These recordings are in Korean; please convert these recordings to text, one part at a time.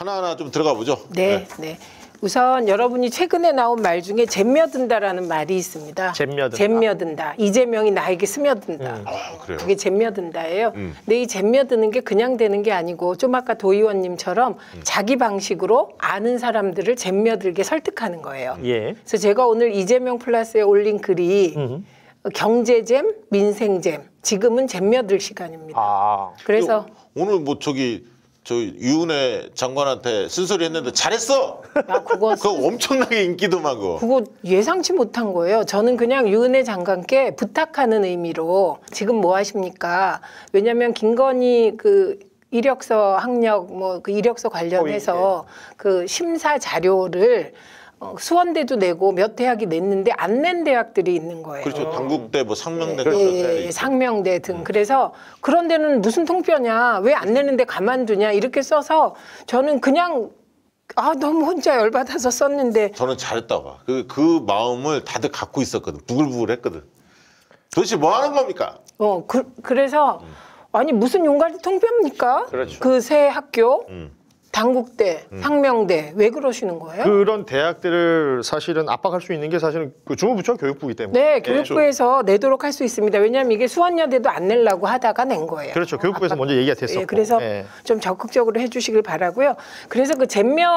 하나하나 좀 들어가 보죠. 네, 네. 우선 여러분이 최근에 나온 말 중에 잼며든다라는 말이 있습니다. 잼며든다. 잼며든다. 이재명이 나에게 스며든다. 그래요? 그게 잼며든다예요. 근데 이 잼며드는 게 그냥 되는 게 아니고 좀 아까 도 의원님처럼 자기 방식으로 아는 사람들을 잼며들게 설득하는 거예요. 예. 그래서 제가 오늘 이재명 플러스에 올린 글이 경제잼, 민생잼, 지금은 잼며들 시간입니다. 아. 그래서 오늘 뭐 저 유은혜 장관한테 쓴소리 했는데 잘했어. 야, 그거 엄청나게 인기도만 거. 그거 예상치 못한 거예요. 저는 그냥 유은혜 장관께 부탁하는 의미로 지금 뭐 하십니까? 왜냐하면 김건희 그 이력서 학력 뭐 그 이력서 관련해서 그 심사 자료를 수원대도 내고 몇 대학이 냈는데 안 낸 대학들이 있는 거예요. 그렇죠. 당국대 뭐 상명대 예, 상명대 등. 그래서 그런 데는 무슨 통뼈냐, 왜 안 내는데 가만두냐 이렇게 써서 저는 그냥 너무 혼자 열받아서 썼는데 저는 잘했다고 봐. 그 마음을 다들 갖고 있었거든. 부글부글했거든. 도대체 뭐 하는 겁니까? 그래서 아니 무슨 용가리 통뼈입니까? 그렇죠. 그 새 학교. 당국대, 상명대 왜 그러시는 거예요? 그런 대학들을 사실은 압박할 수 있는 게 사실은 그 중앙부처 교육부이기 때문에. 네, 교육부에서 내도록 할 수 있습니다. 왜냐하면 이게 수원여대도 안 내려고 하다가 낸 거예요. 그렇죠. 교육부에서 먼저 얘기가 됐었고. 예, 그래서 좀 적극적으로 해주시길 바라고요. 그래서 그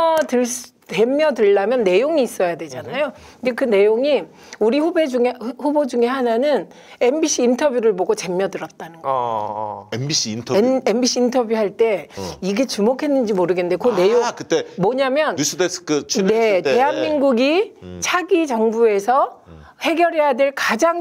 잼며들려면 내용이 있어야 되잖아요. 근데 그 내용이 우리 후보 중에 하나는 MBC 인터뷰를 보고 잼며들었다는 거예요. MBC 인터뷰? MBC 인터뷰 할 때 이게 주목했는지 모르겠는데 그 내용 그때 뭐냐면 뉴스데스크 출연했을 때 대한민국이 차기 정부에서 해결해야 될 가장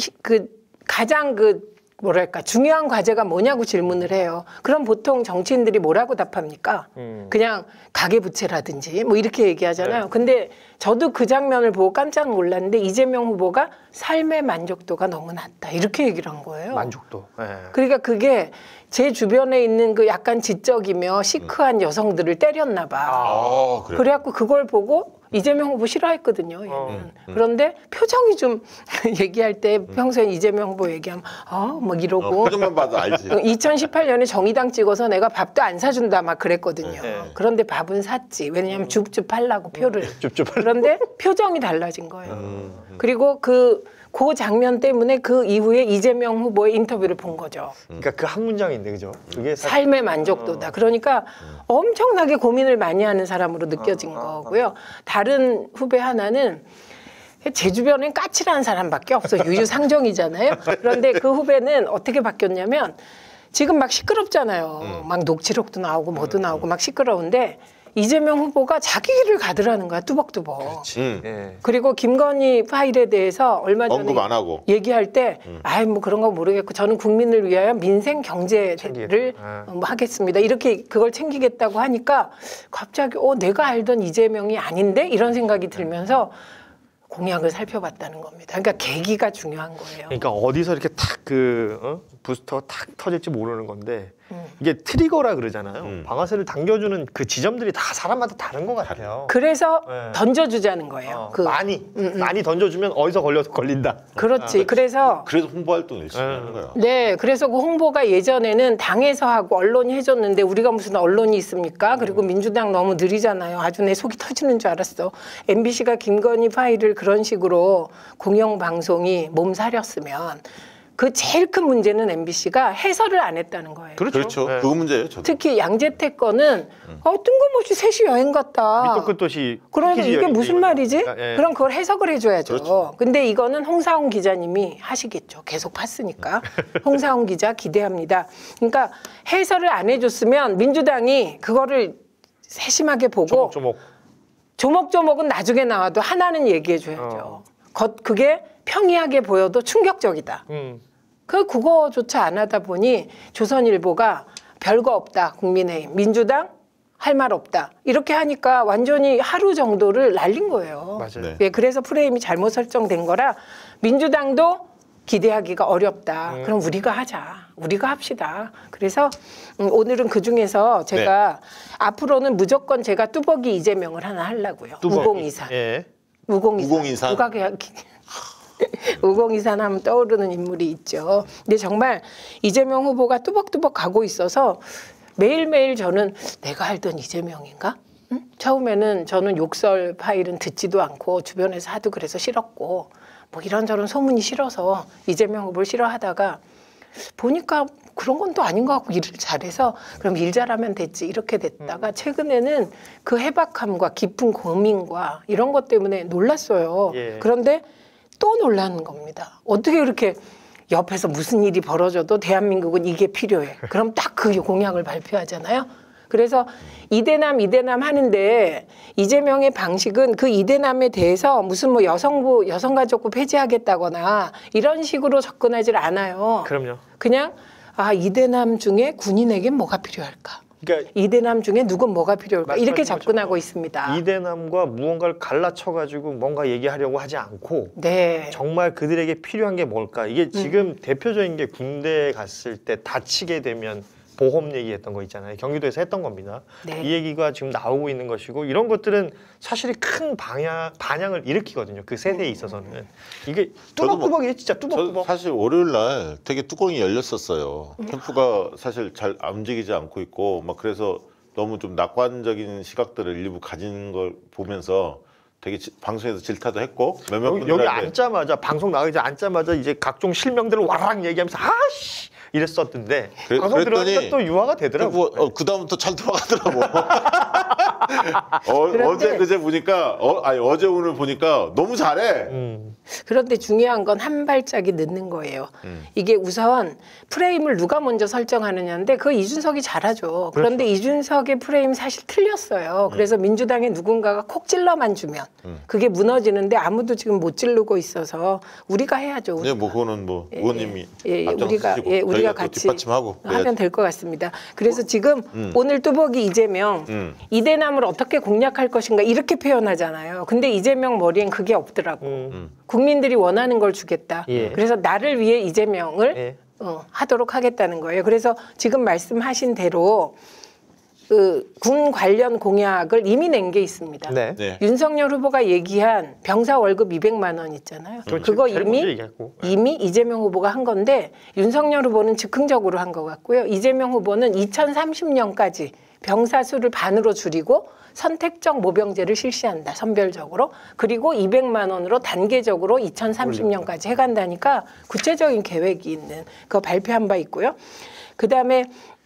뭐랄까 중요한 과제가 뭐냐고 질문을 해요. 그럼 보통 정치인들이 뭐라고 답합니까? 그냥 가계부채라든지 뭐 이렇게 얘기하잖아요. 근데 저도 그 장면을 보고 깜짝 놀랐는데 이재명 후보가 삶의 만족도가 너무 낮다 이렇게 얘기를 한 거예요. 만족도. 그러니까 그게 제 주변에 있는 그 약간 지적이며 시크한 여성들을 때렸나 봐. 그래갖고 그걸 보고 이재명 후보 싫어했거든요. 얘는. 그런데 표정이 좀 얘기할 때 평소에 이재명 후보 얘기하면 막 이러고 표정만 봐도 알지. 2018년에 정의당 찍어서 내가 밥도 안 사준다 막 그랬거든요. 그런데 밥은 샀지. 왜냐하면 줍줍 하려고 표를. 그런데 표정이 달라진 거예요. 그리고 그 장면 때문에 그 이후에 이재명 후보의 인터뷰를 본 거죠. 그러니까 그 한 문장인데 그죠? 그게 삶의 만족도다. 그러니까 엄청나게 고민을 많이 하는 사람으로 느껴진 거고요. 다른 후배 하나는 제 주변엔 까칠한 사람밖에 없어. 유유상종이잖아요. 그런데 그 후배는 어떻게 바뀌었냐면 지금 막 시끄럽잖아요. 막 녹취록도 나오고 뭐도 나오고 막 시끄러운데 이재명 후보가 자기 길을 가더라는 거야. 뚜벅뚜벅. 그리고 김건희 파일에 대해서 얼마 전에 언급 안 하고 얘기할 때 뭐 그런 거 모르겠고 저는 국민을 위하여 민생 경제를 하겠습니다. 이렇게 그걸 챙기겠다고 하니까 갑자기 내가 알던 이재명이 아닌데 이런 생각이 들면서 공약을 살펴봤다는 겁니다. 그러니까 계기가 중요한 거예요. 그러니까 어디서 이렇게 탁 부스터 탁 터질지 모르는 건데 이게 트리거라 그러잖아요. 방아쇠를 당겨주는 그 지점들이 다 사람마다 다른 것 같아요. 그래서 던져주자는 거예요. 많이 던져주면 어디서 걸려서 걸린다. 그렇지. 그래서 홍보 활동 열심히 하는 거야. 네, 그래서 그 홍보가 예전에는 당에서 하고 언론이 해줬는데 우리가 무슨 언론이 있습니까? 그리고 민주당 너무 느리잖아요. 아주 내 속이 터지는 줄 알았어. MBC가 김건희 파일을 그런 식으로 공영방송이 몸살이었으면 그 제일 큰 문제는 MBC가 해설을 안 했다는 거예요. 그렇죠. 그거 문제예요. 저도. 특히 양재택 거는 뜬금없이 셋이 여행 갔다. 밑도 끝도 없이. 그러니까 이게 무슨 말이지? 예. 그럼 그걸 해석을 해줘야죠. 그렇죠. 근데 이거는 홍사훈 기자님이 하시겠죠. 계속 봤으니까. 홍사훈 기자 기대합니다. 그러니까 해설을 안 해줬으면 민주당이 그거를 세심하게 보고 조목조목은 나중에 나와도 하나는 얘기해줘야죠. 그게 평이하게 보여도 충격적이다. 그거조차 안 하다 보니 조선일보가 별거 없다. 국민의힘, 민주당 할 말 없다. 이렇게 하니까 완전히 하루 정도를 날린 거예요. 맞아요. 예, 그래서 프레임이 잘못 설정된 거라 민주당도 기대하기가 어렵다. 그럼 우리가 하자. 우리가 합시다. 그래서 오늘은 그중에서 제가 앞으로는 무조건 제가 뚜벅이 이재명을 하나 하려고요. 우공이산. 우공이산. 우공이산 하면 떠오르는 인물이 있죠. 근데 정말 이재명 후보가 뚜벅뚜벅 가고 있어서 매일매일 저는 내가 알던 이재명인가? 응? 처음에는 저는 욕설 파일은 듣지도 않고 주변에서 하도 그래서 싫었고 뭐 이런저런 소문이 싫어서 이재명 후보를 싫어하다가 보니까 그런 건 또 아닌 것 같고 일을 잘해서 그럼 일 잘하면 됐지 이렇게 됐다가 최근에는 그 해박함과 깊은 고민과 이런 것 때문에 놀랐어요. 예. 그런데 또 놀라는 겁니다. 어떻게 그렇게 옆에서 무슨 일이 벌어져도 대한민국은 이게 필요해. 그럼 딱 그 공약을 발표하잖아요. 그래서 이대남 하는데 이재명의 방식은 그 이대남에 대해서 무슨 뭐 여성가족부 폐지하겠다거나 이런 식으로 접근하지 않아요. 그럼요. 그냥 이대남 중에 군인에겐 뭐가 필요할까? 그러니까 이대남 중에 누군 뭐가 필요할까? 이렇게 접근하고 있습니다. 이대남과 무언가를 갈라쳐가지고 뭔가 얘기하려고 하지 않고 네. 정말 그들에게 필요한 게 뭘까? 이게 지금 대표적인 게 군대에 갔을 때 다치게 되면 보험 얘기했던 거 있잖아요. 경기도에서 했던 겁니다. 네. 이 얘기가 지금 나오고 있는 것이고 이런 것들은 사실이 큰 반향을 일으키거든요. 그 세대에 있어서는. 이게 뚜벅뚜벅이에요. 진짜 저 뚜벅뚜벅. 사실 월요일 날 되게 뚜껑이 열렸었어요. 캠프가 사실 잘 움직이지 않고 있고 막 그래서 너무 좀 낙관적인 시각들을 일부 가진 걸 보면서 되게 방송에서 질타도 했고 몇몇 여기 분들한테 앉자마자 방송 나가기 전에 앉자마자 이제 각종 실명들을 와락 얘기하면서 아씨 이랬었던데 방송 들어가니까 또 유화가 되더라고요. 그 다음부터 잘 돌아가더라고. 어제 그제 보니까 어제 오늘 보니까 너무 잘해. 그런데 중요한 건 한 발짝이 늦는 거예요. 이게 우선 프레임을 누가 먼저 설정하느냐인데 그 이준석이 잘하죠. 그런데 그렇죠. 이준석의 프레임 사실 틀렸어요. 그래서 민주당의 누군가가 콕 찔러만 주면 그게 무너지는데 아무도 지금 못 찌르고 있어서 우리가 해야죠. 네, 뭐 그거는 뭐 의원님이 우리가 같이 뒷받침하고 하면 될 것 같습니다. 그래서 지금 오늘 뚜벅이 이재명 이대남을 어떻게 공략할 것인가 이렇게 표현하잖아요. 근데 이재명 머리엔 그게 없더라고. 국민들이 원하는 걸 주겠다. 그래서 나를 위해 이재명을 하도록 하겠다는 거예요. 그래서 지금 말씀하신 대로 군 관련 공약을 이미 낸 게 있습니다. 네. 네. 윤석열 후보가 얘기한 병사 월급 200만 원 있잖아요. 그거 이미 이재명 후보가 한 건데 윤석열 후보는 즉흥적으로 한 것 같고요. 이재명 후보는 2030년까지 병사 수를 반으로 줄이고 선택적 모병제를 실시한다. 선별적으로. 그리고 200만 원으로 단계적으로 2030년까지 해간다니까 구체적인 계획이 있는 그거 발표한 바 있고요. 그다음에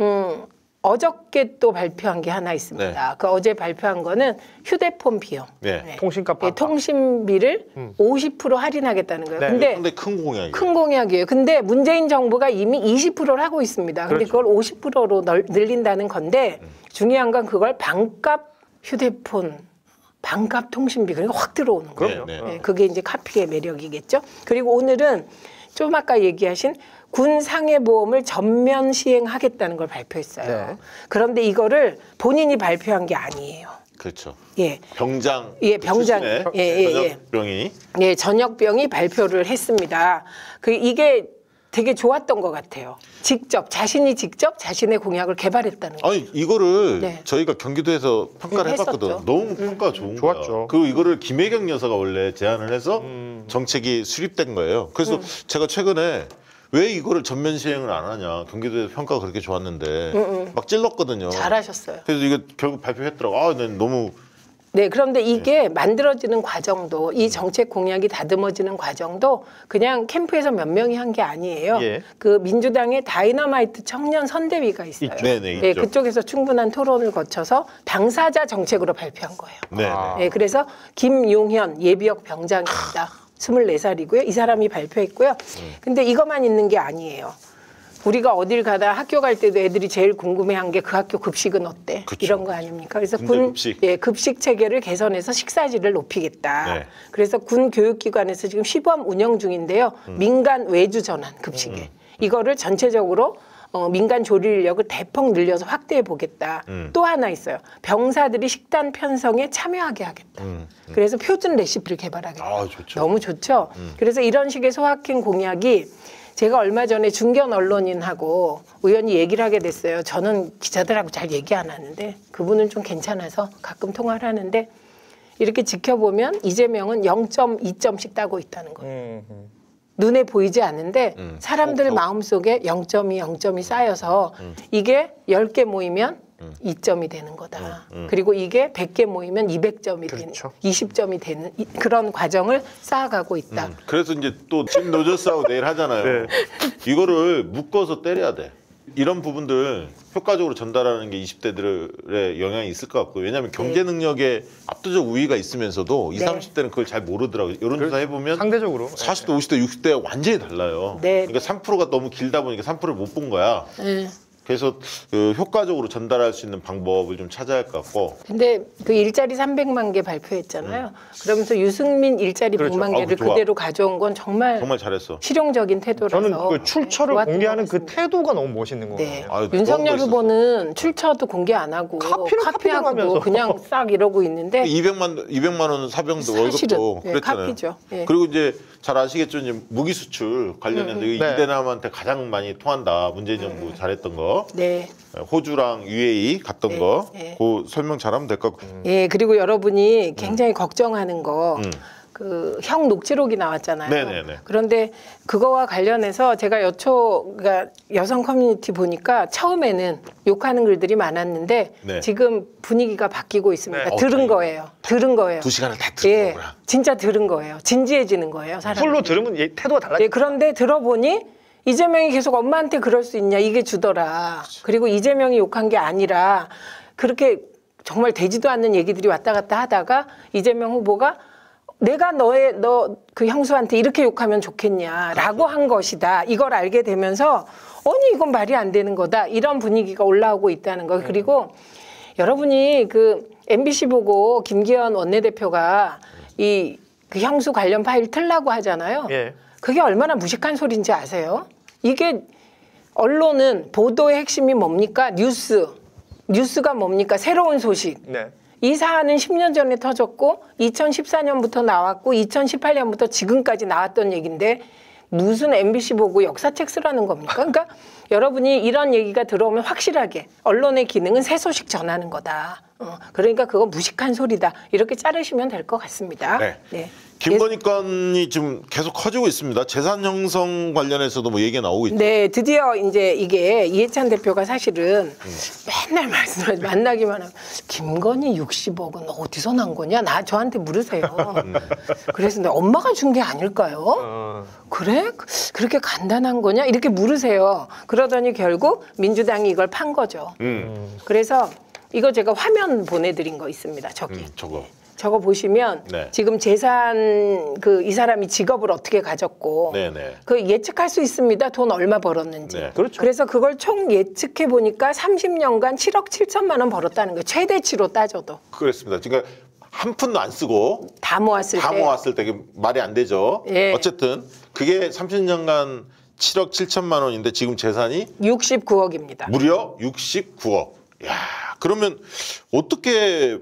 어저께 또 발표한 게 하나 있습니다. 네. 그 어제 발표한 거는 휴대폰 비용. 네. 네. 통신값 네, 통신비를 50% 할인하겠다는 거예요. 네. 근데 큰 공약이에요. 큰 공약이에요. 근데 문재인 정부가 이미 20%를 하고 있습니다. 근데 그렇죠. 그걸 50%로 늘린다는 건데 중요한 건 그걸 반값 휴대폰, 반값 통신비 그러니까 확 들어오는 거예요. 네, 네, 그게 이제 카피의 매력이겠죠. 그리고 오늘은 좀 아까 얘기하신 군 상해보험을 전면 시행하겠다는 걸 발표했어요. 네. 그런데 이거를 본인이 발표한 게 아니에요. 그렇죠. 예. 병장. 병장. 전역병이. 예, 전역병이 발표를 했습니다. 이게 되게 좋았던 것 같아요. 자신이 직접 자신의 공약을 개발했다는 거예요. 아니 이거를 네. 저희가 경기도에서 평가를 해봤거든. 했었죠. 너무 평가 좋은 좋았죠. 거야. 이거를 김혜경 여사가 원래 제안을 해서 정책이 수립된 거예요. 그래서 제가 최근에 왜 이거를 전면 시행을 안 하냐. 경기도에서 평가가 그렇게 좋았는데 막 찔렀거든요. 잘하셨어요. 그래서 이거 결국 발표했더라고. 난 너무 네, 그런데 이게 만들어지는 과정도 이 정책 공약이 다듬어지는 과정도 그냥 캠프에서 몇 명이 한 게 아니에요. 예. 그 민주당의 다이너마이트 청년 선대위가 있어요. 있죠. 네네 네, 있죠. 그쪽에서 충분한 토론을 거쳐서 당사자 정책으로 발표한 거예요. 네네. 네, 그래서 김용현 예비역 병장입니다. 24살이고요. 이 사람이 발표했고요. 근데 이것만 있는 게 아니에요. 우리가 어딜 가다 학교 갈 때도 애들이 제일 궁금해한 게 그 학교 급식은 어때? 그쵸. 이런 거 아닙니까? 그래서 급식. 급식 체계를 개선해서 식사질을 높이겠다. 네. 그래서 군 교육기관에서 지금 시범 운영 중인데요. 민간 외주 전환 급식에 이거를 전체적으로 민간 조리 인력을 대폭 늘려서 확대해 보겠다. 또 하나 있어요. 병사들이 식단 편성에 참여하게 하겠다. 그래서 표준 레시피를 개발하겠다. 아, 좋죠. 너무 좋죠. 그래서 이런 식의 소확행 공약이 제가 얼마 전에 중견 언론인하고 우연히 얘기를 하게 됐어요. 저는 기자들하고 잘 얘기 안 하는데 그분은 좀 괜찮아서 가끔 통화를 하는데 이렇게 지켜보면 이재명은 0.2점씩 따고 있다는 거예요. 눈에 보이지 않는데 사람들 톡톡. 마음속에 0.2, 0.2 쌓여서 이게 10개 모이면 2점이 되는 거다. 그리고 이게 100개 모이면 200점이 그렇죠. 되는, 20점이 되는 그런 과정을 쌓아가고 있다. 그래서 이제 또 짐 로저스하고 내일 하잖아요. 네. 이거를 묶어서 때려야 돼. 이런 부분들 효과적으로 전달하는 게 20대들의 영향이 있을 것 같고요. 왜냐하면 경제 능력에 압도적 우위가 있으면서도 20, 네. 30대는 그걸 잘 모르더라고요. 여론조사 해보면 상대적으로 40대, 50대, 60대가 완전히 달라요. 네. 그러니까 3%가 너무 길다 보니까 3%를 못 본 거야. 네. 그래서 그 효과적으로 전달할 수 있는 방법을 좀 찾아야 할 것 같고. 근데 그 일자리 300만 개 발표했잖아요. 그러면서 유승민 일자리 그렇죠. 100만 개를 좋아. 그대로 가져온 건 정말 잘했어. 실용적인 태도라서 저는 그 출처를 좋았던 공개하는 것 그 같습니다. 태도가 너무 멋있는 것 네. 같아요. 아유, 윤석열 그런 거 후보는 출처도 공개 안 하고 카피를 카피하고 하면서. 그냥 싹 이러고 있는데 200만 원 사병도 사실은 월급도 네, 그랬잖아요. 카피죠. 예. 그리고 이제 잘 아시겠죠. 이제 무기 수출 관련해서 네. 이대남한테 가장 많이 통한다. 문재인 정부 잘했던 거. 네. 호주랑 UAE 갔던 네. 거. 네. 그 설명 잘하면 될 것 같고. 예, 그리고 여러분이 굉장히 걱정하는 거, 그 형 녹취록이 나왔잖아요. 네네네. 그런데 그거와 관련해서 제가 그러니까 여성 커뮤니티 보니까 처음에는 욕하는 글들이 많았는데 네. 지금 분위기가 바뀌고 있습니다. 네. 들은 다행이다. 거예요. 들은 거예요. 2시간을 다 들은 예, 거구나. 진짜 들은 거예요. 진지해지는 거예요. 사람. 풀로 들으면 얘 태도가 달라져. 네, 그런데 들어보니 이재명이 계속 엄마한테 그럴 수 있냐 이게 주더라. 그리고 이재명이 욕한 게 아니라 그렇게 정말 되지도 않는 얘기들이 왔다 갔다 하다가 이재명 후보가 내가 너 그 형수한테 이렇게 욕하면 좋겠냐라고 한 것이다. 이걸 알게 되면서 아니 이건 말이 안 되는 거다. 이런 분위기가 올라오고 있다는 거. 그리고 여러분이 그 MBC 보고 김기현 원내대표가 그 형수 관련 파일 틀라고 하잖아요. 예. 그게 얼마나 무식한 소리인지 아세요? 이게 언론은 보도의 핵심이 뭡니까? 뉴스가 뭡니까? 새로운 소식. 네. 이 사안은 10년 전에 터졌고 2014년부터 나왔고 2018년부터 지금까지 나왔던 얘기인데 무슨 MBC 보고 역사책 쓰라는 겁니까? 그러니까 여러분이 이런 얘기가 들어오면 확실하게 언론의 기능은 새 소식 전하는 거다. 그러니까 그거 무식한 소리다. 이렇게 자르시면 될 것 같습니다. 네. 네. 김건희 건이 지금 계속 커지고 있습니다. 재산 형성 관련해서도 뭐 얘기가 나오고 있죠. 네, 드디어 이제 이게 이해찬 대표가 사실은 맨날 말씀을 만나기만 하면 김건희 60억은 어디서 난 거냐? 저한테 물으세요. 그래서 내가 엄마가 준 게 아닐까요? 그래? 그렇게 간단한 거냐? 이렇게 물으세요. 그러더니 결국 민주당이 이걸 판 거죠. 그래서 이거 제가 화면 보내드린 거 있습니다. 저기. 저거 보시면 네. 지금 재산 이 사람이 직업을 어떻게 가졌고 네네. 그 예측할 수 있습니다. 돈 얼마 벌었는지. 네. 그렇죠. 그래서 그걸 총 예측해 보니까 30년간 7억 7천만 원 벌었다는 거예요. 최대치로 따져도. 그렇습니다. 그러니까 한 푼도 안 쓰고 다 모았을 다 때. 모았을 때 그게 말이 안 되죠. 예. 어쨌든 그게 30년간 7억 7천만 원인데 지금 재산이 69억입니다. 무려 69억. 야, 그러면 어떻게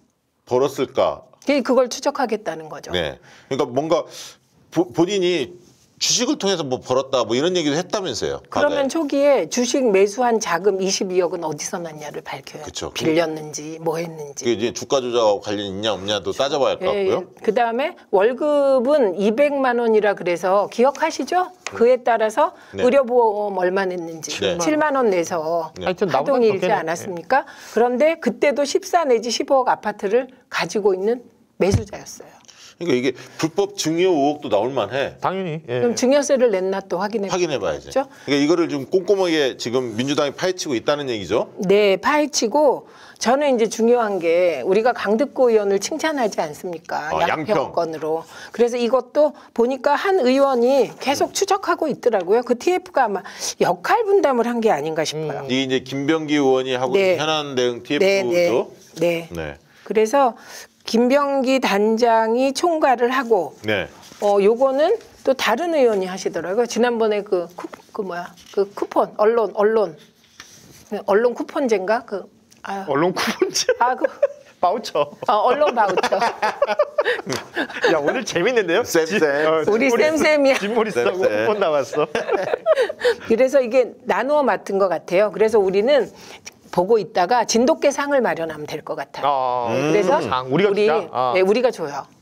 벌었을까? 그걸 추적하겠다는 거죠. 네. 그러니까 뭔가 본인이 주식을 통해서 뭐 벌었다 뭐 이런 얘기도 했다면서요. 그러면 과거에. 초기에 주식 매수한 자금 22억은 어디서 났냐를 밝혀야 그쵸. 빌렸는지 뭐 했는지. 그게 이제 주가 조작하고 관련 있냐 없냐도 따져봐야 할 것 같고요. 그다음에 월급은 200만 원이라 그래서 기억하시죠? 그에 따라서 네. 의료보험 얼마 냈는지 네. 7만 원 내서 네. 하여튼 나보다 파동이 일지 적겠네. 않았습니까? 그런데 그때도 14 내지 15억 아파트를 가지고 있는 매수자였어요. 그러니까 이게 불법 증여 의혹도 나올 만해. 당연히. 예. 그럼 증여세를 냈나 또 확인해봐야지. 죠 그러니까 이거를 좀 꼼꼼하게 지금 민주당이 파헤치고 있다는 얘기죠. 네, 파헤치고 저는 이제 중요한 게 우리가 강득구 의원을 칭찬하지 않습니까? 양평권으로. 그래서 이것도 보니까 한 의원이 계속 추적하고 있더라고요. 그 TF가 아마 역할 분담을 한 게 아닌가 싶어요. 이게 이제 김병기 의원이 하고 네. 있는 현안 대응 네, TF죠. 네. 네. 그래서 김병기 단장이 총괄을 하고 네. 요거는 또 다른 의원이 하시더라고요. 지난번에 그 쿠폰 언론 쿠폰제인가 언론 쿠폰제. 바우처. 언론 바우처. 야 오늘 재밌는데요? 쌤. 우리 쌤쌤이야. 진모리스하고 쌤. 쿠폰 나왔어. 그래서 이게 나누어 맡은 것 같아요. 그래서 우리는 보고 있다가 진돗개 상을 마련하면 될 것 같아요. 아, 그래서 상. 우리가 주자? 아. 네, 우리가 줘요.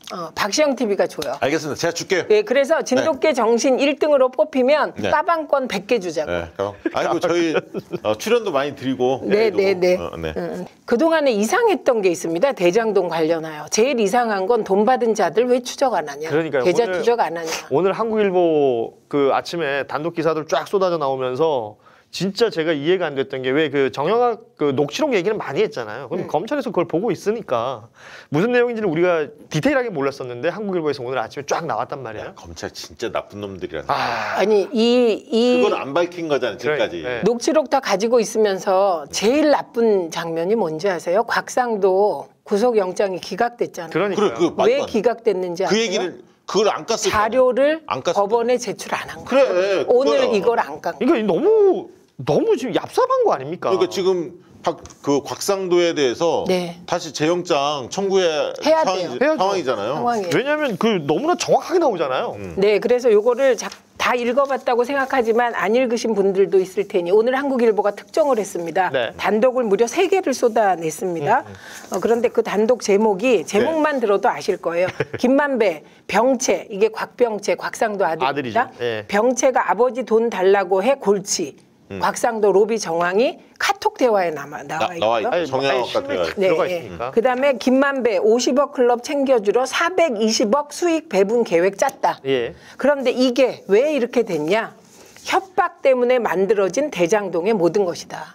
박시영 TV가 줘요. 알겠습니다. 제가 줄게요. 네, 그래서 진돗개 정신 1등으로 뽑히면 네. 빠방권 100개 주자고. 네, 그럼. 아이고 저희 출연도 많이 드리고. 네. 네. 그동안에 이상했던 게 있습니다. 대장동 관련하여. 제일 이상한 건 돈 받은 자들 왜 추적 안 하냐. 그러니까요. 계좌 오늘- 추적 안 하냐. 오늘 한국일보 그 아침에 단독 기사들 쫙 쏟아져 나오면서 진짜 제가 이해가 안 됐던 게 왜 그 정영학 그 녹취록 얘기는 많이 했잖아요. 근데 검찰에서 그걸 보고 있으니까 무슨 내용인지는 우리가 디테일하게 몰랐었는데 한국일보에서 오늘 아침에 쫙 나왔단 말이에요. 검찰 진짜 나쁜 놈들이라는. 아니 이 그걸 안 밝힌 거잖아요. 지금까지. 네. 녹취록 다 가지고 있으면서 제일 나쁜 장면이 뭔지 아세요? 곽상도 구속영장이 기각됐잖아요. 그러니까요. 그래, 그 왜 기각됐는지 그 아세요? 얘기를 그걸 안 깠을 자료를 안 깠을 법원에 제출 안 한 거예요. 그래. 오늘 그거야. 이걸 안 깐 거예요. 그러니까 너무 지금 얍삽한 거 아닙니까? 그러니까 지금 그 곽상도에 대해서 네. 다시 재영장 청구해야 해야 상황이, 돼요. 상황이잖아요. 상황이에요. 왜냐하면 그 너무나 정확하게 나오잖아요. 네, 그래서 요거를 다 읽어봤다고 생각하지만 안 읽으신 분들도 있을 테니 오늘 한국일보가 특종을 했습니다. 네. 단독을 무려 3개를 쏟아냈습니다. 그런데 그 단독 제목만 들어도 아실 거예요. 김만배, 병채, 이게 곽병채, 곽상도 아들입니다. 아들이죠. 예. 병채가 아버지 돈 달라고 해 골치. 곽상도 로비 정황이 카톡 대화에 나와 나와 있고요. 있죠. 정영학 같은 거. 들어가 있으니까. 그다음에 김만배 50억 클럽 챙겨주러 420억 수익 배분 계획 짰다. 예. 그런데 이게 왜 이렇게 됐냐? 협박 때문에 만들어진 대장동의 모든 것이다.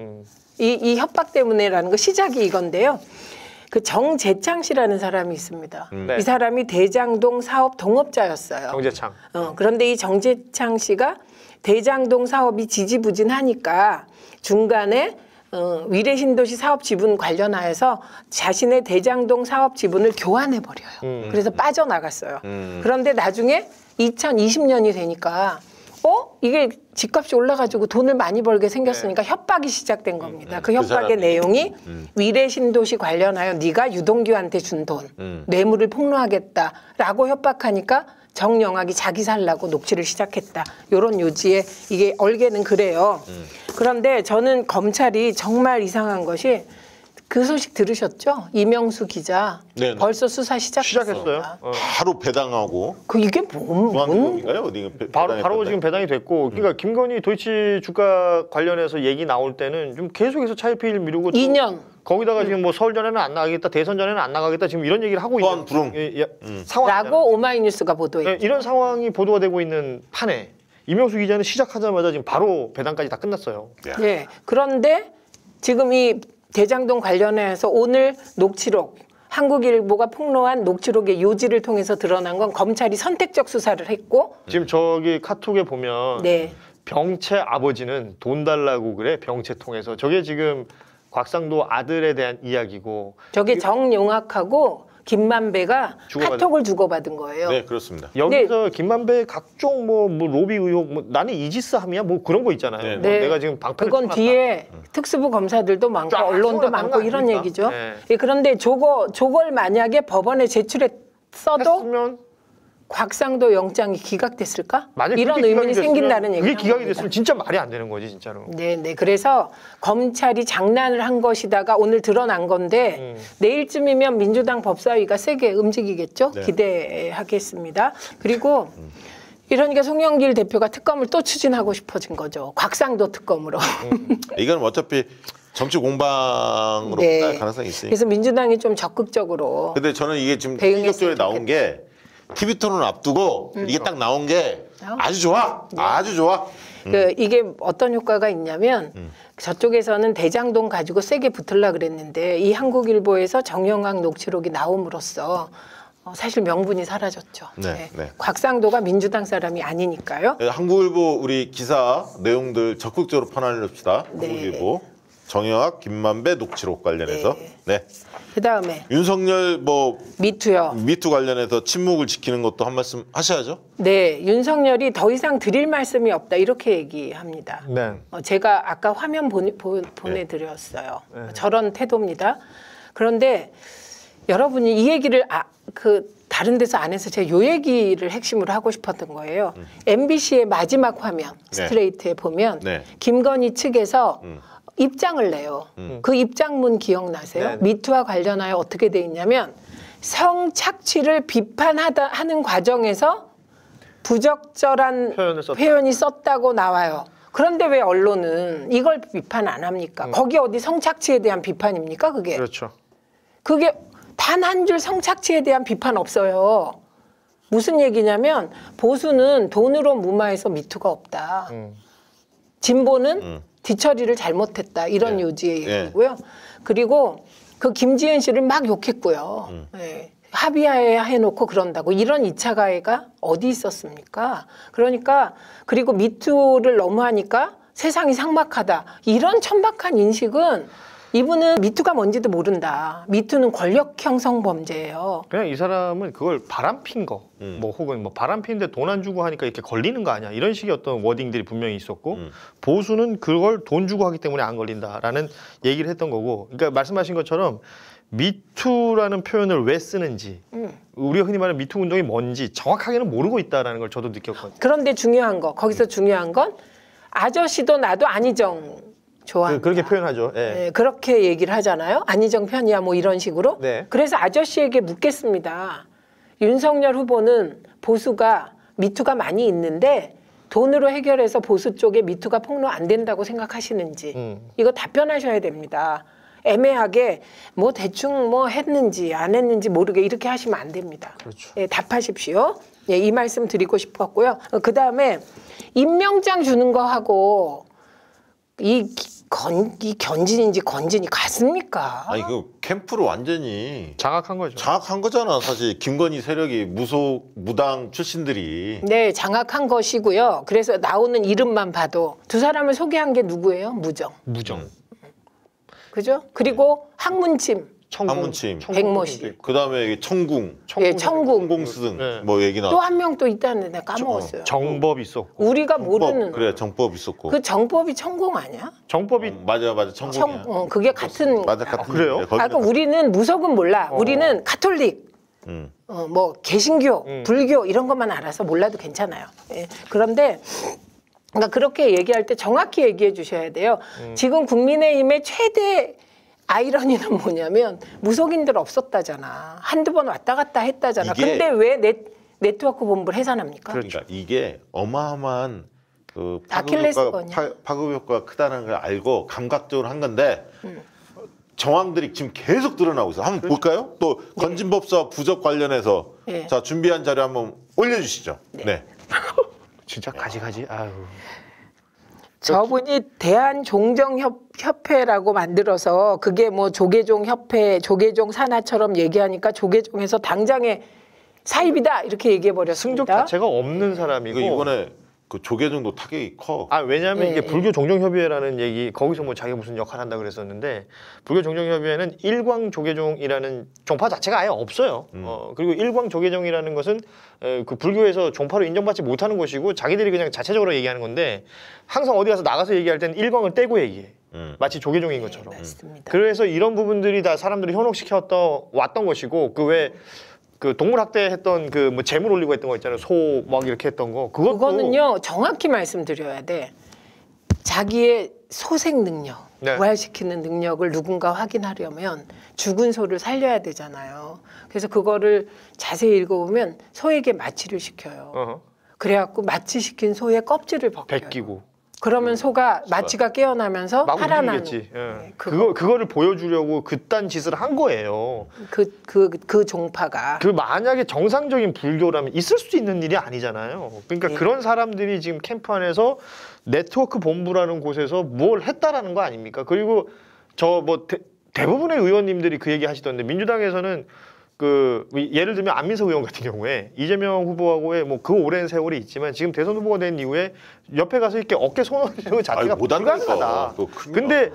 이 협박 때문에라는 거 시작이 이건데요. 그 정재창 씨라는 사람이 있습니다. 네. 이 사람이 대장동 사업 동업자였어요. 정재창. 그런데 이 정재창 씨가 대장동 사업이 지지부진하니까 중간에 위례신도시 사업 지분 관련하여서 자신의 대장동 사업 지분을 교환해 버려요. 그래서 빠져나갔어요. 그런데 나중에 2020년이 되니까 이게 집값이 올라가지고 돈을 많이 벌게 생겼으니까 협박이 시작된 겁니다. 그 협박의 사람이. 내용이 위례신도시 관련하여 네가 유동규한테 준 돈, 뇌물을 폭로하겠다라고 협박하니까 정영학이 자기 살라고 녹취를 시작했다. 이런 요지에 이게 얼개는 그래요. 그런데 저는 검찰이 정말 이상한 것이 그 소식 들으셨죠? 이명수 기자 네네. 벌써 수사 시작했어요. 시작했어요. 바로 배당하고 그 이게 뭔 중앙지검인가요? 어디 바로 지금 배당이 됐고, 그러니까 김건희 도이치 주가 관련해서 얘기 나올 때는 좀 계속해서 차일피일 미루고 2년. 거기다가 지금 뭐 서울 전에는 안 나가겠다, 대선 전에는 안 나가겠다, 지금 이런 얘기를 하고 소환 있는 불응. 상황. 라고 오마이뉴스가 보도했죠. 이런 상황이 보도가 되고 있는 판에 이명수 기자는 시작하자마자 지금 바로 배당까지 다 끝났어요. 네. 그런데 지금 이 대장동 관련해서 오늘 녹취록 한국일보가 폭로한 녹취록의 요지를 통해서 드러난 건 검찰이 선택적 수사를 했고 지금 저기 카톡에 보면 네. 병채 아버지는 돈 달라고 그래, 병채 통해서. 저게 지금 곽상도 아들에 대한 이야기고, 저게 정용학하고 김만배가 주고받은- 카톡을 주고받은 거예요. 네, 그렇습니다. 여기서 김만배 각종 뭐 로비 의혹, 뭐 나는 이지스 함이야, 뭐 그런 거 있잖아요. 네. 뭐 네. 내가 지금 방패를 그건 쳐놨다. 뒤에 특수부 검사들도 많고 쫙 언론도 쏘아나가는 많고 거 이런 아닙니까? 얘기죠. 네. 예, 그런데 저걸 만약에 법원에 제출했어도 했으면 곽상도 영장이 기각됐을까? 만약 이런 그게 의문이 기각이 생긴다는 됐으면, 얘기를 그게 기각이 합니다. 됐으면 진짜 말이 안 되는 거지, 진짜로. 네. 그래서 검찰이 장난을 한 것이다가 오늘 드러난 건데 내일쯤이면 민주당 법사위가 세게 움직이겠죠? 네. 기대하겠습니다. 그리고 이러니까 송영길 대표가 특검을 또 추진하고 싶어진 거죠. 곽상도 특검으로. 이건 어차피 정치 공방으로 네. 갈 가능성이 있으니까. 그래서 민주당이 좀 적극적으로 근데 저는 이게 지금 대응했으면 충격적으로 나온 게 TV 토론 앞두고 이게 딱 나온 게 아주 좋아. 아주 좋아. 이게 어떤 효과가 있냐면 저쪽에서는 대장동 가지고 세게 붙으려 그랬는데 이 한국일보에서 정영학 녹취록이 나옴으로써 사실 명분이 사라졌죠. 네, 네. 곽상도가 민주당 사람이 아니니까요. 한국일보 우리 기사 내용들 적극적으로 퍼나릅시다. 네. 한국일보 정영학 김만배 녹취록 관련해서. 네. 그다음에 윤석열 뭐 미투요. 미투 관련해서 침묵을 지키는 것도 한 말씀 하셔야죠. 네, 윤석열이 더 이상 드릴 말씀이 없다 이렇게 얘기합니다. 네. 제가 아까 화면 보내드렸어요. 저런 태도입니다. 그런데 여러분이 이 얘기를 다른 데서 안 해서 제가 요 얘기를 핵심으로 하고 싶었던 거예요. MBC의 마지막 화면 스트레이트에 보면 네. 김건희 측에서 입장을 내요. 그 입장문 기억나세요? 네. 미투와 관련하여 어떻게 돼 있냐면 성착취를 비판하는 과정에서 부적절한 표현이 썼다고 나와요. 그런데 왜 언론은 이걸 비판 안 합니까? 거기 어디 성착취에 대한 비판입니까? 그게. 그렇죠. 그게 단 한 줄 성착취에 대한 비판 없어요. 무슨 얘기냐면 보수는 돈으로 무마해서 미투가 없다. 진보는 뒤처리를 잘못했다. 이런 요지의 얘기고요. 그리고 그 김지은 씨를 막 욕했고요. 네. 합의하에 해놓고 그런다고. 이런 2차 가해가 어디 있었습니까? 그러니까 그리고 미투를 너무 하니까 세상이 삭막하다. 이런 천박한 인식은 이분은 미투가 뭔지도 모른다. 미투는 권력 형성 범죄예요. 그냥 이 사람은 그걸 바람핀 거, 뭐 혹은 뭐 바람피는데 돈 안 주고 하니까 이렇게 걸리는 거 아니야? 이런 식의 어떤 워딩들이 분명히 있었고 보수는 그걸 돈 주고 하기 때문에 안 걸린다라는 얘기를 했던 거고. 그러니까 말씀하신 것처럼 미투라는 표현을 왜 쓰는지, 우리가 흔히 말하는 미투 운동이 뭔지 정확하게는 모르고 있다라는 걸 저도 느꼈거든요. 그런데 중요한 거, 거기서 중요한 건 아저씨도 나도 안희정 좋아한다. 그렇게 표현하죠. 예. 네, 그렇게 얘기를 하잖아요. 안희정 편이야 뭐 이런 식으로. 네. 그래서 아저씨에게 묻겠습니다. 윤석열 후보는 보수가 미투가 많이 있는데 돈으로 해결해서 보수 쪽에 미투가 폭로 안 된다고 생각하시는지 이거 답변하셔야 됩니다. 애매하게 뭐 대충 뭐 했는지 안 했는지 모르게 이렇게 하시면 안 됩니다. 그렇죠. 예, 답하십시오. 예, 이 말씀 드리고 싶었고요. 그 다음에 임명장 주는 거 하고 이 견진인지 건진이 같습니까? 아니 그 캠프를 완전히 장악한 거죠. 장악한 거잖아. 사실 김건희 세력이 무당 출신들이. 네, 장악한 것이고요. 그래서 나오는 이름만 봐도 두 사람을 소개한 게 누구예요? 무정. 그죠? 그리고 항문침. 항문침. 백모 씨. 그다음에 청궁. 예, 청궁. 청궁스등 네. 뭐 얘기 또 나왔고. 한 명 또 있다는데 내가 까먹었어요. 정법 있었고. 우리가 모르는. 그래 정법 있었고. 그 정법이 청궁 아니야? 정법이 맞아 청궁이야. 그게 같은. 맞아 같은. 그래요? 거기는 그러니까 우리는 무속은 몰라. 우리는 카톨릭. 뭐 개신교, 불교 이런 것만 알아서 몰라도 괜찮아요. 예. 그런데 그러니까 그렇게 얘기할 때 정확히 얘기해 주셔야 돼요. 지금 국민의힘의 최대 아이러니는 뭐냐면 무속인들 없었다잖아. 한두 번 왔다 갔다 했다잖아. 근데 왜 네트워크 본부를 해산합니까? 그러니까 이게 어마어마한 그 아킬레스건이야. 파급 효과가 크다는 걸 알고 감각적으로 한 건데 정황들이 지금 계속 드러나고 있어. 한번 볼까요? 또 건진법사 부적 관련해서 자 준비한 자료 한번 올려주시죠. 네. 진짜 가지가지. 아유. 저분이 대한종정협회라고 만들어서 그게 뭐 조계종협회, 조계종 산하처럼 얘기하니까 조계종에서 당장에 사입이다 이렇게 얘기해 버렸습니다. 승적 자체가 없는 사람이고. 이번에 그 조계종도 타격이 커. 왜냐하면 이게 불교 종정협의회라는 얘기 거기서 뭐 자기가 무슨 역할 한다 그랬었는데 불교 종정협의회는 일광 조계종이라는 종파 자체가 아예 없어요. 그리고 일광 조계종이라는 것은 그 불교에서 종파로 인정받지 못하는 곳이고 자기들이 그냥 자체적으로 얘기하는 건데 항상 어디 가서 나가서 얘기할 때는 일광을 떼고 얘기해. 마치 조계종인 것처럼. 맞습니다. 그래서 이런 부분들이 다 사람들이 현혹시켜 왔던 것이고 그 동물 학대했던 그 뭐 재물 올리고 했던 거 있잖아요. 소 막 이렇게 했던 거. 그거는요 정확히 말씀드려야 돼. 자기의 소생 능력, 부활시키는 능력을 누군가 확인하려면 죽은 소를 살려야 되잖아요. 그래서 그거를 자세히 읽어보면 소에게 마취를 시켜요. 그래갖고 마취시킨 소의 껍질을 벗겨요. 그러면 소가 마취가 깨어나면서 살아나는. 네, 그거를 보여주려고 그딴 짓을 한 거예요. 그 종파가. 만약에 정상적인 불교라면 있을 수 있는 일이 아니잖아요. 그러니까 그런 사람들이 지금 캠프 안에서 네트워크 본부라는 곳에서 뭘 했다라는 거 아닙니까? 그리고 대부분의 의원님들이 그 얘기 하시던데 민주당에서는 예를 들면 안민석 의원 같은 경우에 이재명 후보하고의 뭐 그 오랜 세월이 있지만 지금 대선 후보가 된 이후에 옆에 가서 이렇게 어깨 손을 자체가 불가능하다. 근데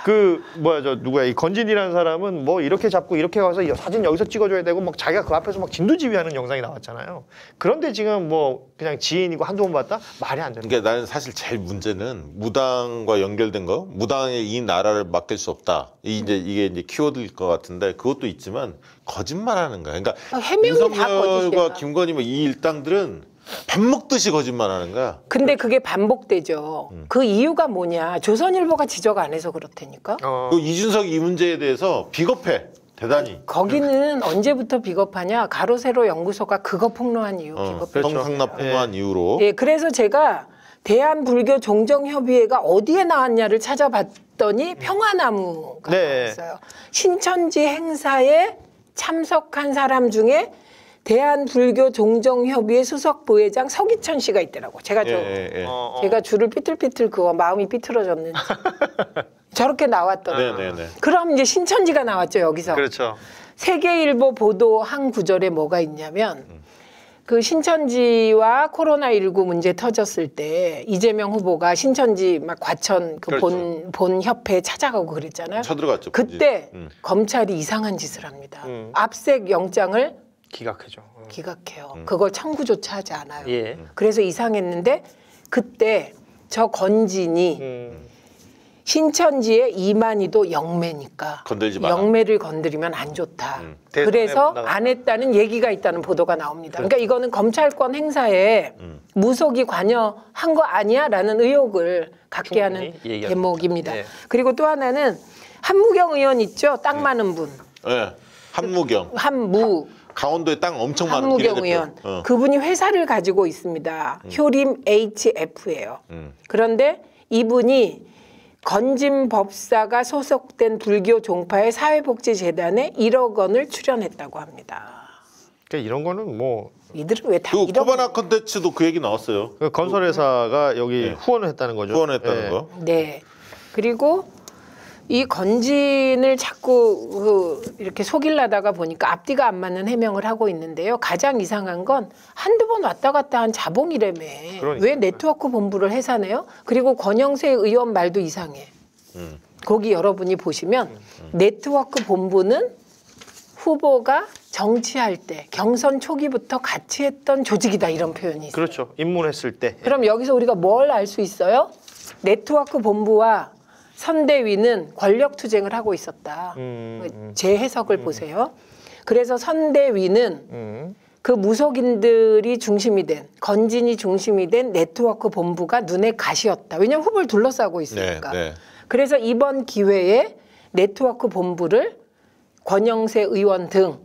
이 건진이라는 사람은 뭐 이렇게 잡고 이렇게 가서 사진 여기서 찍어줘야 되고 막 자기가 그 앞에서 막 진두지휘하는 영상이 나왔잖아요. 그런데 지금 뭐 그냥 지인이고 한두 번 봤다? 말이 안 되는 거예요. 그러니까 나는 사실 제일 문제는 무당과 연결된 거, 무당에 이 나라를 맡길 수 없다. 이게 이제 키워드일 것 같은데 그것도 있지만 거짓말하는 거야. 그러니까 윤석열과 김건희 뭐 이 일당들은 밥 먹듯이 거짓말하는 거야. 근데 그게 반복되죠. 그 이유가 뭐냐? 조선일보가 지적 안 해서 그렇다니까. 그 이준석 이 문제에 대해서 비겁해. 대단히 거기는 언제부터 비겁하냐? 가로세로 연구소가 그거 폭로한 이유 비겁해. 성상납 폭로한 이유로 예, 그래서 제가 대한불교 종정협의회가 어디에 나왔냐를 찾아봤더니 평화나무가 나왔어요. 신천지 행사에 참석한 사람 중에 대한불교 종정협의회 수석 부회장 서기천 씨가 있더라고. 제가 제가 줄을 삐뚤삐뚤 그거 마음이 삐뚤어졌는지 저렇게 나왔더라고요. 그럼 이제 신천지가 나왔죠 여기서. 그렇죠. 세계일보 보도 한 구절에 뭐가 있냐면 그 신천지와 코로나19 문제 터졌을 때 이재명 후보가 신천지 막 과천 그 본 협회에 찾아가고 그랬잖아요. 쳐들어갔죠. 그때 검찰이 이상한 짓을 합니다. 압색 영장을 기각해죠. 기각해요. 그걸 청구조차 하지 않아요. 예. 그래서 이상했는데 그때 저 건진이 신천지의 이만희도 영매니까 건들지 마라. 영매를 건드리면 안 좋다. 그래서 안 했다는 얘기가 있다는 보도가 나옵니다. 그러니까 이거는 검찰권 행사에 무속이 관여한 거 아니야? 라는 의혹을 갖게 하는 대목입니다. 네. 그리고 또 하나는 한무경 의원 있죠? 땅 많은 분. 네. 한무경. 한무. 강원도에 땅 엄청 많은 한무경 의원. 그분이 회사를 가지고 있습니다. 효림 HF예요. 그런데 이분이 건진 법사가 소속된 불교 종파의 사회복지재단에 1억 원을 출연했다고 합니다. 그러니까 이런 거는 뭐 이들은 왜 다 그 1억 코바나 컨텐츠도 그 얘기 나왔어요. 그 건설회사가 여기 후원을 했다는 거죠. 후원했다는 거. 네. 그리고 이 건진을 자꾸 이렇게 속이려다가 보니까 앞뒤가 안 맞는 해명을 하고 있는데요. 가장 이상한 건 한두 번 왔다 갔다 한 자봉이라며. 왜 네트워크 본부를 해산해요? 그리고 권영세 의원 말도 이상해. 거기 여러분이 보시면 네트워크 본부는 후보가 정치할 때 경선 초기부터 같이 했던 조직이다 이런 표현이 있어요. 그렇죠. 입문했을 때. 그럼 여기서 우리가 뭘 알 수 있어요? 네트워크 본부와 선대위는 권력 투쟁을 하고 있었다. 제 해석을 보세요. 그래서 선대위는 그 무속인들이 중심이 된, 건진이 중심이 된 네트워크 본부가 눈에 가시였다. 왜냐하면 후보를 둘러싸고 있으니까. 그래서 이번 기회에 네트워크 본부를 권영세 의원 등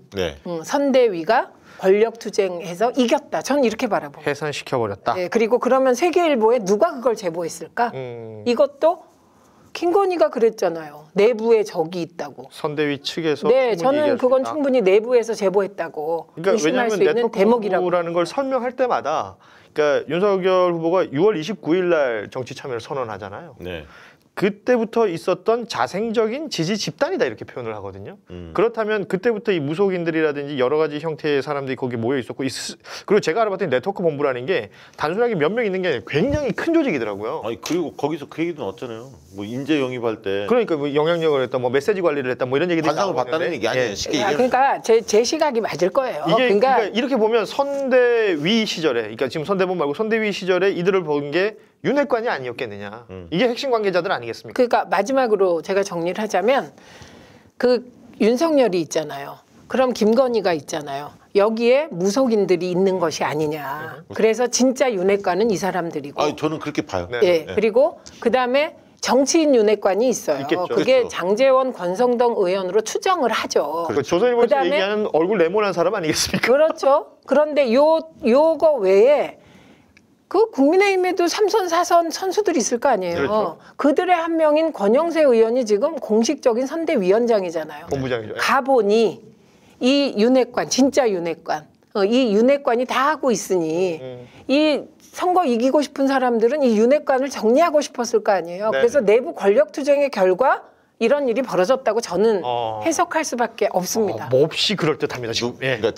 선대위가 권력 투쟁해서 이겼다. 저는 이렇게 바라봅니다. 해산시켜버렸다. 네, 그리고 그러면 세계일보에 누가 그걸 제보했을까? 이것도 김건희가 그랬잖아요. 내부에 적이 있다고. 선대위 측에서. 네, 저는 그건 충분히 내부에서 제보했다고 의심할 수 있는 대목이라고. 라는 걸 설명할 때마다, 그러니까 윤석열 후보가 6월 29일 날 정치 참여를 선언하잖아요. 네. 그때부터 있었던 자생적인 지지 집단이다 이렇게 표현을 하거든요. 그렇다면 그때부터 이 무속인들이라든지 여러 가지 형태의 사람들이 거기 모여 있었고, 그리고 제가 알아봤더니 네트워크 본부라는 게 단순하게 몇 명 있는 게 아니라 굉장히 큰 조직이더라고요. 아니 그리고 거기서 그 얘기도 나왔잖아요. 뭐 인재 영입할 때 그러니까 뭐 영향력을 했다, 뭐 메시지 관리를 했다, 뭐 이런 얘기들이 관상을 봤다는 얘기 아니에요. 쉽게 얘기하면. 그러니까 제 시각이 맞을 거예요. 이게 그러니까 이렇게 보면 선대위 시절에, 그러니까 지금 선대본 말고 선대위 시절에 이들을 본 게 윤핵관이 아니었겠느냐. 이게 핵심 관계자들 아니겠습니까? 그러니까 마지막으로 제가 정리를 하자면 그 윤석열이 있잖아요. 그럼 김건희가 있잖아요. 여기에 무속인들이 있는 것이 아니냐. 그래서 진짜 윤핵관은 이 사람들이고. 아, 저는 그렇게 봐요. 네. 그리고 그다음에 정치인 윤핵관이 있어요. 있겠죠. 그게 그렇죠. 장제원, 권성동 의원으로 추정을 하죠. 그 조선일보에서 얘기하는 얼굴 네모난 사람 아니겠습니까? 그렇죠. 그런데 요거 외에 그 국민의힘에도 3선, 4선 선수들이 있을 거 아니에요. 그렇죠. 그들의 한 명인 권영세 의원이 지금 공식적인 선대위원장이잖아요. 본부장이죠. 가보니 이 윤핵관, 진짜 윤핵관, 이 윤핵관이 다 하고 있으니 이 선거 이기고 싶은 사람들은 이 윤핵관을 정리하고 싶었을 거 아니에요. 그래서 내부 권력 투쟁의 결과 이런 일이 벌어졌다고 저는 해석할 수밖에 없습니다. 몹시 그럴듯합니다 지금. 그러니까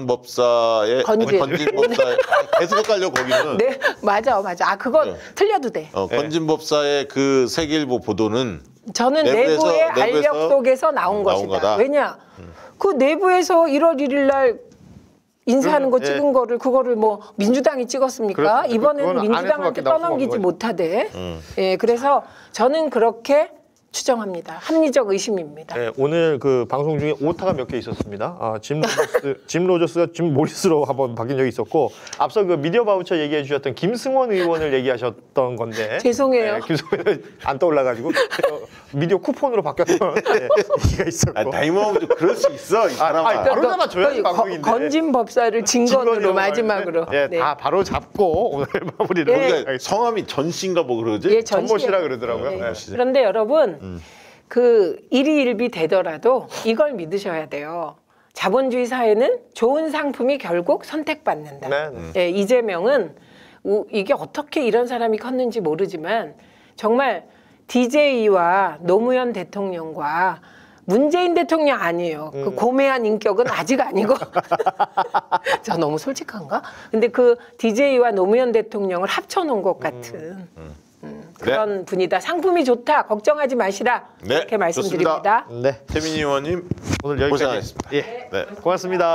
진건법사의 건진법사의 계속 헷갈려 거기는. 네, 맞아. 아, 그건 틀려도 돼. 건진법사의 그 세계일보 보도는 저는 내부의 알력 속에서 나온 것이다. 거다. 왜냐? 그 내부에서 1월 1일 날 인사하는 거 찍은 거를 그거를 뭐 민주당이 찍었습니까? 이번에는 민주당한테 떠넘기지 못하대. 예, 그래서 저는 그렇게 추정합니다. 합리적 의심입니다. 네, 오늘 그 방송 중에 오타가 몇 개 있었습니다. 짐 로저스가 짐 모리스로 한번 바뀐 적이 있었고 앞서 그 미디어 바우처 얘기해 주셨던 김승원 의원을 얘기하셨던 건데 죄송해요. 네, 김승원 안 떠올라가지고 미디어 쿠폰으로 바뀌었던 얘기가 있었고. 다이모하고 좀 그럴 수 있어 이 사람아. 바로 잡아줘야지 방송인데. 건진 법사를 진건으로 마지막으로. 네, 다 바로 잡고 오늘 마무리를 예. 그러니까 성함이 전씨인가 뭐 그러지? 예, 전모 씨라 전시회. 그러더라고요. 네. 네. 그런데 여러분 그 일희일비 되더라도 이걸 믿으셔야 돼요. 자본주의 사회는 좋은 상품이 결국 선택받는다. 네, 네. 예, 이재명은 이게 어떻게 이런 사람이 컸는지 모르지만 정말 DJ와 노무현 대통령과 문재인 대통령 아니에요. 그 고매한 인격은 아직 아니고. 저 너무 솔직한가? 근데 그 DJ와 노무현 대통령을 합쳐놓은 것 같은 그런 분이다. 상품이 좋다. 걱정하지 마시라. 네, 이렇게 말씀드립니다. 네. 태민이 의원님 오늘 여기까지. 고생하셨습니다. 예. 네. 고맙습니다.